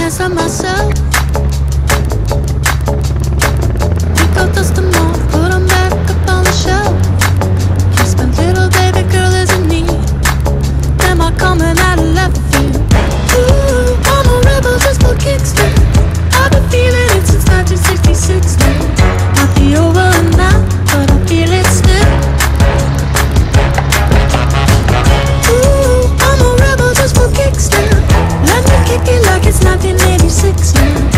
happiness of myself. Pick up dust them off, put them back up on the shelf. Kiss my little baby girl isn't me. Am I coming out of left field? Ooh, I'm a rebel just for kicks now. I've been feeling it since 1966 now. Might be over now, but I feel it still. Ooh, I'm a rebel just for kicks now. Let me kick it like it's 1986 now.